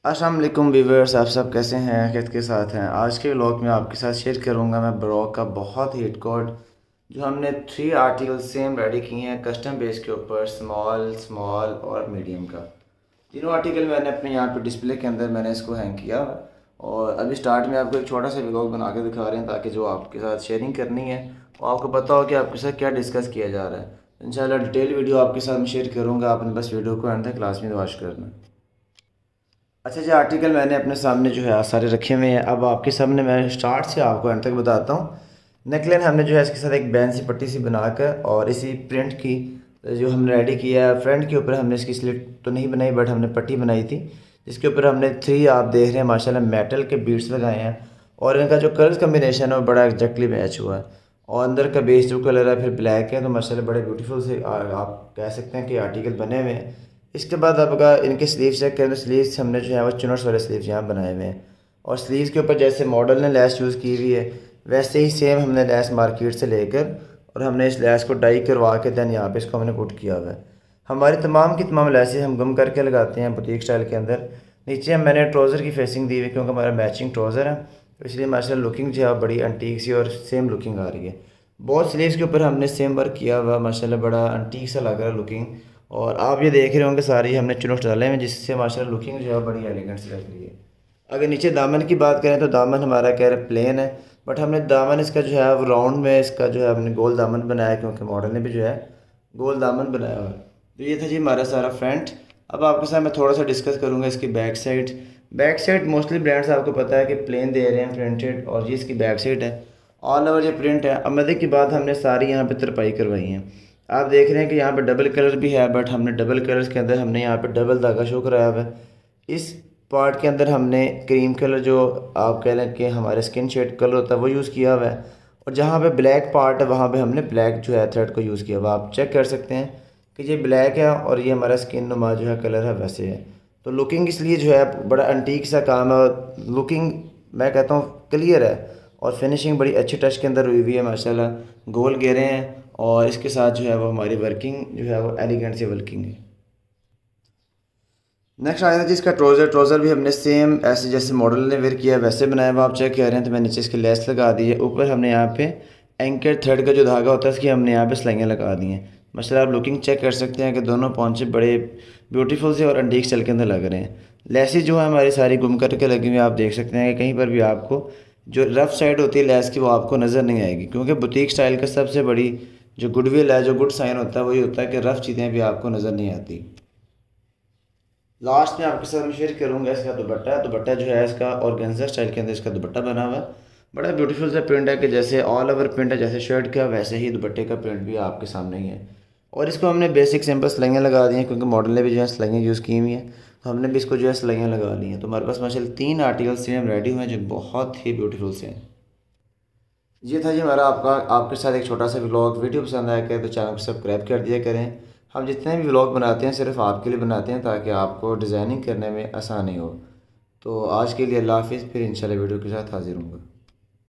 अस्सलाम वालेकुम व्यूअर्स, आप सब कैसे हैं? खैरियत के साथ हैं। आज के व्लॉग में आपके साथ शेयर करूंगा मैं ब्रॉक का बहुत हिट कोड जो हमने 3 आर्टिकल सेम रेडी किए हैं कस्टम बेस के ऊपर, स्मॉल स्मॉल और मीडियम का। तीनों आर्टिकल मैंने अपने यहाँ पे डिस्प्ले के अंदर मैंने इसको हैंग किया और अभी स्टार्ट में आपको एक छोटा सा व्लॉग बना के दिखा रहे हैं ताकि जो आपके साथ शेयरिंग करनी है और आपको पता हो कि आपके साथ क्या डिस्कस किया जा रहा है। इंशाल्लाह डिटेल वीडियो आपके साथ मैं शेयर करूँगा, आपने बस वीडियो को एंड तक क्लास में वॉच करना। अच्छा जी, आर्टिकल मैंने अपने सामने जो है सारे रखे हुए हैं। अब आपके सामने मैं स्टार्ट से आपको एंड तक बताता हूँ। नेकलाइन हमने जो है इसके साथ एक बैन सी पट्टी सी बनाकर और इसी प्रिंट की जो हमने रेडी किया है, फ्रंट के ऊपर हमने इसकी स्लिट तो नहीं बनाई बट हमने पट्टी बनाई थी जिसके ऊपर हमने 3 आप देख रहे हैं माशाल्लाह मेटल के बीट्स लगाए हैं और इनका जो कलर कम्बिनेशन है वो बड़ा एग्जैक्टली मैच हुआ है और अंदर का बेस जो कलर है फिर ब्लैक है, तो माशाल्लाह बड़े ब्यूटीफुल से आप कह सकते हैं कि आर्टिकल बने हुए हैं। इसके बाद आपका इनके स्लीव चेक करें तो स्लीव्स हमने जो है वो चुनट्स वाले स्लीव्स यहाँ बनाए हुए हैं और स्लीव्स के ऊपर जैसे मॉडल ने लैस यूज़ की हुई है वैसे ही सेम हमने लैस मार्केट से लेकर और हमने इस लैस को डाई करवा के दैन यहाँ पे इसको हमने पुट किया हुआ है। हमारी तमाम की तमाम लैसें हम गम करके लगाते हैं बुटीक स्टाइल के अंदर। नीचे मैंने ट्राउज़र की फेसिंग दी हुई क्योंकि हमारा मैचिंग ट्राउज़र है, तो इसलिए माशाल्लाह लुकिंग जो है बड़ी अंटीक सी और सेम लुकिंग आ रही है। बहुत स्लीव्स के ऊपर हमने सेम वर्क किया हुआ, माशाल्लाह बड़ा अंटीक सा लग रहा है लुकिंग। और आप ये देख रहे होंगे सारी हमने चुनट डाले हैं जिससे माशाल्लाह लुकिंग जो है बड़ी एलिगेंट सी लग रही है। अगर नीचे दामन की बात करें तो दामन हमारा कह रहे प्लेन है बट हमने दामन इसका जो है वो राउंड में इसका जो है हमने गोल दामन बनाया क्योंकि मॉडल ने भी जो है गोल दामन बनाया हुआ है। तो ये था जी हमारा सारा फ्रंट। अब आपके साथ मैं थोड़ा सा डिस्कस करूँगा इसकी back side. Back side mostly brands आपको पता है कि प्लेन दे रहे हैं प्रिंटेड और ये इसकी बैक साइड है। ऑल ओवर जो प्रिंट है। अब मदे की बात हमने सारी यहाँ पे तरपाई करवाई है। आप देख रहे हैं कि यहाँ पे डबल कलर भी है बट हमने डबल कलर्स के अंदर हमने यहाँ पे डबल धागा शो कराया हुआ है। इस पार्ट के अंदर हमने क्रीम कलर जो आप कह लें कि हमारे स्किन शेड कलर होता है वो यूज़ किया हुआ है और जहाँ पे ब्लैक पार्ट है वहाँ पे हमने ब्लैक जो है थ्रेड को यूज़ किया हुआ। आप चेक कर सकते हैं कि ये ब्लैक है और ये हमारा स्किन नुमा जो है कलर है वैसे है। तो लुकिंग इसलिए जो है बड़ा अंटीक सा काम है और लुकिंग मैं कहता हूँ क्लियर है और फिनिशिंग बड़ी अच्छी टच के अंदर हुई हुई है माशाल्लाह। गोल घेरे हैं और इसके साथ जो है वो हमारी वर्किंग जो है वो एलिगेंट सी वर्किंग है। नेक्स्ट आया था जी इसका ट्राउज़र। ट्राउज़र भी हमने सेम ऐसे जैसे मॉडल ने वेयर किया है वैसे बनाया हुआ। आप चेक कर रहे हैं तो मैंने नीचे इसकी लेस लगा दी है। ऊपर हमने यहाँ पे एंकर थ्रेड का जो धागा होता है इसकी हमने यहाँ पे सिलाइयाँ लगा दी हैं। मतलब आप लुकिंग चेक कर सकते हैं कि दोनों पौंचे बड़े ब्यूटीफुल से और अंटीक स्टाइल के अंदर लग रहे हैं। लेसेस जो है हमारी सारी गुम करके लगी हुई, आप देख सकते हैं कि कहीं पर भी आपको जो रफ़ साइड होती है लेस की वो आपको नज़र नहीं आएगी क्योंकि बुटीक स्टाइल का सबसे बड़ी जो गुडविल है, जो गुड साइन होता है वही होता है कि रफ़ चीज़ें भी आपको नज़र नहीं आती। लास्ट में आपके साथ मैं शेयर करूँगा इसका दुपट्टा। दुपट्टा जो है इसका ऑर्गेन्जा स्टाइल के अंदर इसका दुपट्टा बना हुआ है। बड़ा ब्यूटीफुल सा प्रिंट है कि जैसे ऑल ओवर प्रिंट है जैसे शर्ट का वैसे ही दुपट्टे का प्रिंट भी आपके सामने ही है। और इसको हमने बेसिक सिंपल सिलाइयाँ लगा दी हैं क्योंकि मॉडल ने भी जो है सिलाइयाँ यूज़ की हुई हैं, तो हमने भी इसको जो है सिलाइयाँ लगा ली हैं। तो हमारे पास माशाल्लाह 3 आर्टिकल सेम रेडी हुए हैं जो बहुत ही ब्यूटीफुल से हैं। ये था जी हमारा आपके साथ एक छोटा सा व्लॉग। वीडियो पसंद आया करें तो चैनल को सब्सक्राइब कर दिया करें। हम जितने भी व्लॉग बनाते हैं सिर्फ आपके लिए बनाते हैं ताकि आपको डिज़ाइनिंग करने में आसानी हो। तो आज के लिए अल्लाह हाफ़िज़, फिर इंशाल्लाह वीडियो के साथ हाज़िर होंगे।